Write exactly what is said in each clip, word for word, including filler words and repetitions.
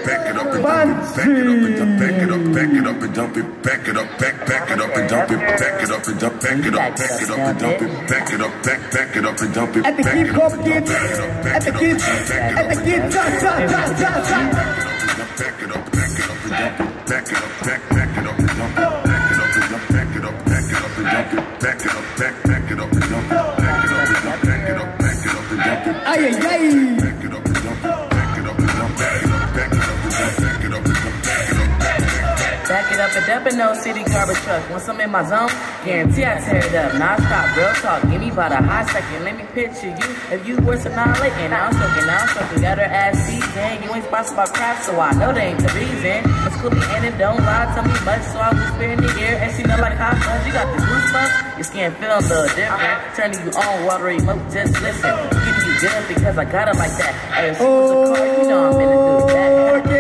back it up and back it up, back it up and dump it, back it up, back back it up and dump it, back it up and dump, back it up, back it up and dump it, back it up, back back it up and dump it. At the hip hop kids, at the kids, at the kids, za za za za za. Back it up, back it up and dump it, back it up, back back it up and dump it, back it up and dump, back it up, back it up and dump it, back it up, back back it up and dump it, back it up and dump, back it up, back it up and dump it. Ay ay ay. Back it up and dump it, back it up and dump, back it up, back it up and dump, back it up and dump, back it up, back it up. Back it up and dump in no city garbage truck. Once I'm in my zone, guarantee I tear it up. Now I stop, real talk. Give me about a hot second. Let me picture you. If you were to annihilate, and now I'm stroking, now I'm stroking. Got her ass beat, dang, you ain't sponsored by crap, so I know they ain't the reason. It's cool and it don't lie, tell me much, so I whisper in the ear. And she know like hot buns, you got the goosebumps. Your skin feel a little different. Turning you on, watery milk, just listen. Keeping you good because I got it like that. Hey, if she was a car, you know I'm in it do that.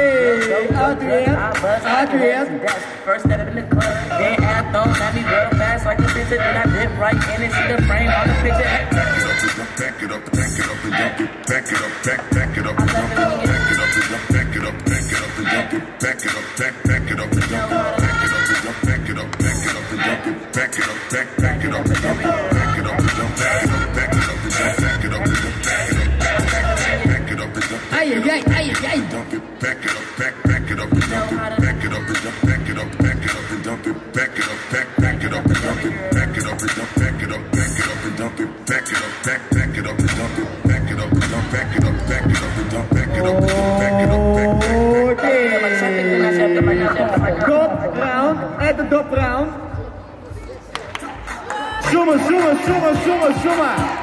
Adrian, That's first step in the club, then anthem, now me real fast like a picture, then I dip right in and see the frame on the picture. Back it up, back it up and dump it, back it up, back back it up and dump it, back it up and dump, back it up, back it up and dump it, back it up, back back it up and dump it, back it up and dump, back it up, back it up and dump it, back it up, back back it up and dump it, back it up and dump, back it up, back it up and dump, back it up and dump, back it up, back back it up and dump, ay ay ay ay ay. dump it, back it up, back back it up and dump it, back it up and dump, back it up, back it up and dump it, back it up, back back it up and dump it, back it up and dump, back it up, back it up and dump it, back it up, back back it up and dump it, back it up and dump, back it up, back it up and dump, back it up and dump, back it up, back back. Top round, at the top round. Zooma, zooma, zooma, zooma, zooma.